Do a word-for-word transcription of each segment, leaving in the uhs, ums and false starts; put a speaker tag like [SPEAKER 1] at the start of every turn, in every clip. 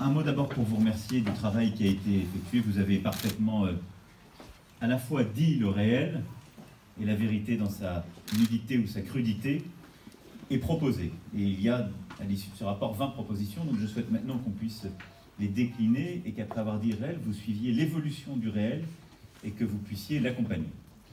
[SPEAKER 1] un mot d'abord pour vous remercier du travail qui a été effectué. Vous avez parfaitement euh, à la fois dit le réel et la vérité dans sa nudité ou sa crudité, et proposé. Et il y a à l'issue de ce rapport vingt propositions, donc je souhaite maintenant qu'on puisse les décliner et qu'après avoir dit réel, vous suiviez l'évolution du réel et que vous puissiez l'accompagner.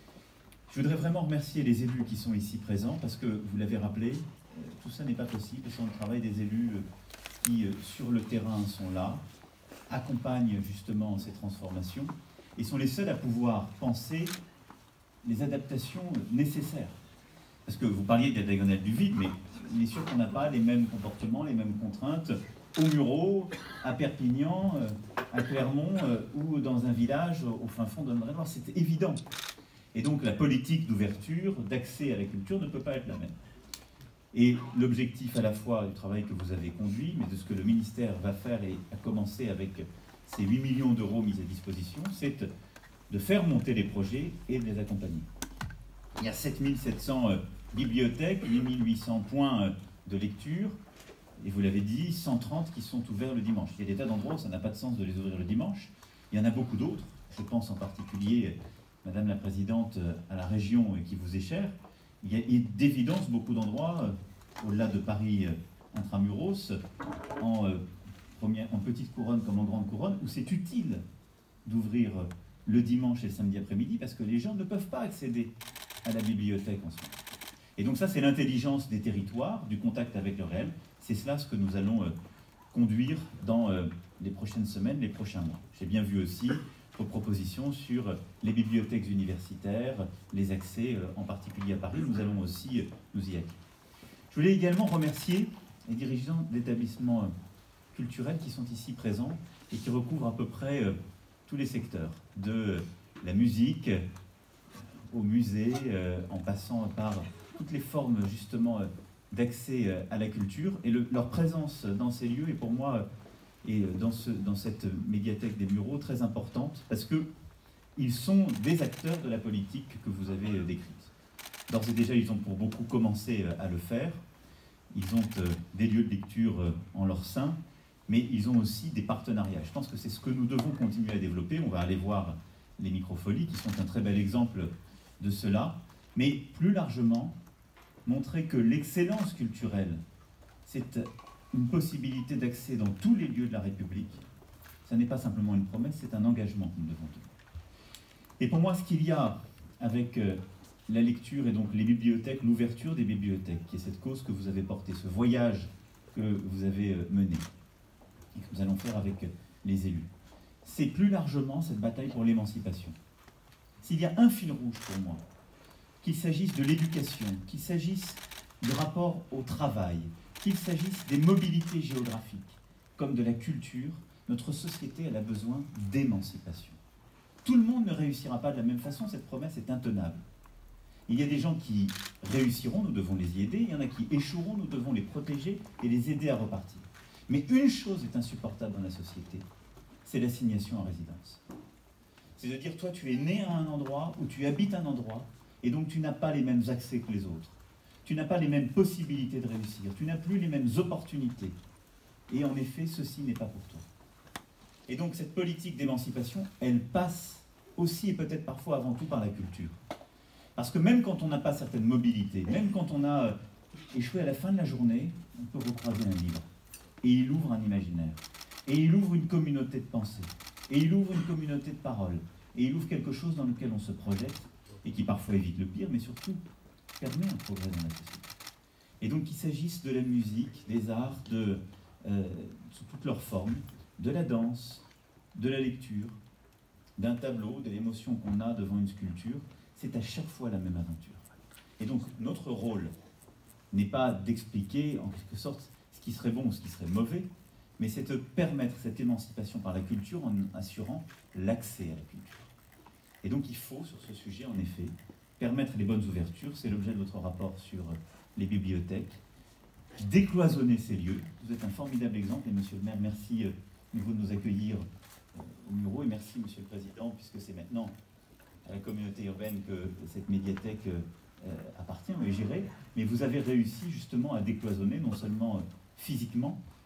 [SPEAKER 1] Je voudrais vraiment remercier les élus qui sont ici présents parce que, vous l'avez rappelé, tout ça n'est pas possible sans le travail des élus qui, sur le terrain, sont là, accompagnent justement ces transformations et sont les seuls à pouvoir penser les adaptations nécessaires. Parce que vous parliez de la diagonale du vide, mais il est sûr qu'on n'a pas les mêmes comportements, les mêmes contraintes au Mureau, à Perpignan, à Clermont ou dans un village au fin fond de Indre-et-Loire. C'est évident. Et donc la politique d'ouverture, d'accès à la culture ne peut pas être la même. Et l'objectif à la fois du travail que vous avez conduit, mais de ce que le ministère va faire et a commencé avec ces huit millions d'euros mis à disposition, c'est de faire monter les projets et de les accompagner. Il y a sept mille sept cents euh, bibliothèques, huit mille huit cents points euh, de lecture, et vous l'avez dit, cent trente qui sont ouverts le dimanche. Il y a des tas d'endroits où ça n'a pas de sens de les ouvrir le dimanche. Il y en a beaucoup d'autres. Je pense en particulier, Madame la Présidente, à la région qui vous est chère. Il y a d'évidence beaucoup d'endroits, euh, au-delà de Paris euh, intramuros, en, euh, première, en petite couronne comme en grande couronne, où c'est utile d'ouvrir euh, le dimanche et le samedi après-midi parce que les gens ne peuvent pas accéder à la bibliothèque en ce moment. Et donc ça, c'est l'intelligence des territoires, du contact avec le réel. C'est cela ce que nous allons euh, conduire dans euh, les prochaines semaines, les prochains mois. J'ai bien vu aussi vos propositions sur euh, les bibliothèques universitaires, les accès, euh, en particulier à Paris. Nous allons aussi euh, nous y acquérir. Je voulais également remercier les dirigeants d'établissements euh, culturels qui sont ici présents et qui recouvrent à peu près euh, tous les secteurs, de euh, la musique euh, au musée, euh, en passant par toutes les formes justement euh, d'accès euh, à la culture. Et le, leur présence dans ces lieux est pour moi, euh, et dans, ce, dans cette médiathèque des Mureaux, très importante, parce qu'ils sont des acteurs de la politique que vous avez euh, décrite. D'ores et déjà, ils ont pour beaucoup commencé euh, à le faire. Ils ont euh, des lieux de lecture euh, en leur sein, mais ils ont aussi des partenariats. Je pense que c'est ce que nous devons continuer à développer. On va aller voir les microfolies, qui sont un très bel exemple de cela, mais plus largement, montrer que l'excellence culturelle, c'est une possibilité d'accès dans tous les lieux de la République. Ça n'est pas simplement une promesse, c'est un engagement que nous devons tenir. Et pour moi, ce qu'il y a avec la lecture et donc les bibliothèques, l'ouverture des bibliothèques, qui est cette cause que vous avez portée, ce voyage que vous avez mené, et que nous allons faire avec les élus, c'est plus largement cette bataille pour l'émancipation. S'il y a un fil rouge pour moi, qu'il s'agisse de l'éducation, qu'il s'agisse du rapport au travail, qu'il s'agisse des mobilités géographiques, comme de la culture, notre société elle a besoin d'émancipation. Tout le monde ne réussira pas de la même façon, cette promesse est intenable. Il y a des gens qui réussiront, nous devons les y aider, il y en a qui échoueront, nous devons les protéger et les aider à repartir. Mais une chose est insupportable dans la société, c'est l'assignation à résidence. C'est de dire, toi, tu es né à un endroit, ou tu habites un endroit, et donc tu n'as pas les mêmes accès que les autres. Tu n'as pas les mêmes possibilités de réussir. Tu n'as plus les mêmes opportunités. Et en effet, ceci n'est pas pour toi. Et donc cette politique d'émancipation, elle passe aussi, et peut-être parfois avant tout, par la culture. Parce que même quand on n'a pas certaines mobilités, même quand on a échoué à la fin de la journée, on peut recroiser un livre. Et il ouvre un imaginaire. Et il ouvre une communauté de pensée. Et il ouvre une communauté de parole. Et il ouvre quelque chose dans lequel on se projette, et qui parfois évite le pire, mais surtout permet un progrès dans la société. Et donc qu'il s'agisse de la musique, des arts, de, euh, sous toutes leurs formes, de la danse, de la lecture, d'un tableau, de l'émotion qu'on a devant une sculpture, c'est à chaque fois la même aventure. Et donc notre rôle n'est pas d'expliquer en quelque sorte ce qui serait bon ou ce qui serait mauvais, mais c'est de permettre cette émancipation par la culture en assurant l'accès à la culture. Et donc il faut, sur ce sujet, en effet, permettre les bonnes ouvertures, c'est l'objet de votre rapport sur les bibliothèques, décloisonner ces lieux. Vous êtes un formidable exemple, et Monsieur le maire, merci euh, de nous accueillir euh, au Mureau, et merci Monsieur le Président, puisque c'est maintenant à la communauté urbaine que cette médiathèque euh, appartient, est gérée, mais vous avez réussi justement à décloisonner, non seulement euh, physiquement,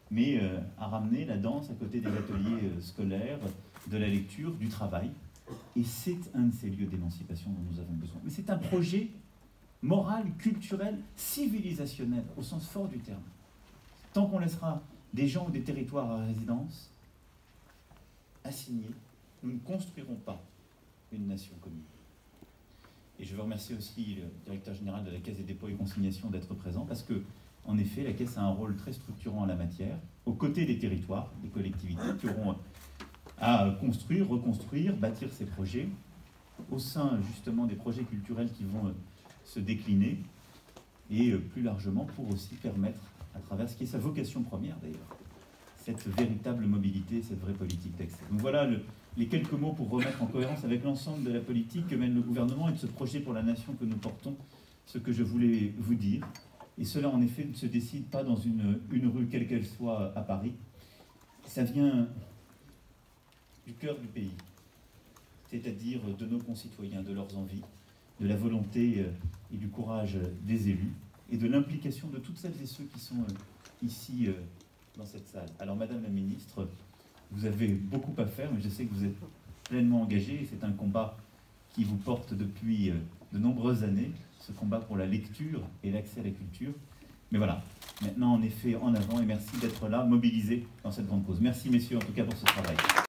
[SPEAKER 1] mais euh, à ramener la danse à côté des ateliers euh, scolaires, de la lecture, du travail. Et c'est un de ces lieux d'émancipation dont nous avons besoin. Mais c'est un projet moral, culturel, civilisationnel, au sens fort du terme. Tant qu'on laissera des gens ou des territoires à résidence assignés, nous ne construirons pas une nation commune. Et je veux remercier aussi le directeur général de la Caisse des dépôts et consignations d'être présent, parce que, en effet, la Caisse a un rôle très structurant en la matière, aux côtés des territoires, des collectivités qui auront à construire, reconstruire, bâtir ces projets, au sein justement des projets culturels qui vont se décliner, et plus largement pour aussi permettre, à travers ce qui est sa vocation première d'ailleurs, cette véritable mobilité, cette vraie politique d'accès. Donc voilà le, les quelques mots pour remettre en cohérence avec l'ensemble de la politique que mène le gouvernement et de ce projet pour la nation que nous portons, ce que je voulais vous dire. Et cela en effet ne se décide pas dans une, une rue quelle qu'elle soit à Paris. Ça vient du cœur du pays, c'est-à-dire de nos concitoyens, de leurs envies, de la volonté et du courage des élus, et de l'implication de toutes celles et ceux qui sont ici dans cette salle. Alors Madame la Ministre, vous avez beaucoup à faire, mais je sais que vous êtes pleinement engagée, et c'est un combat qui vous porte depuis de nombreuses années, ce combat pour la lecture et l'accès à la culture. Mais voilà, maintenant en effet en avant, et merci d'être là, mobilisés dans cette grande cause. Merci messieurs en tout cas pour ce travail.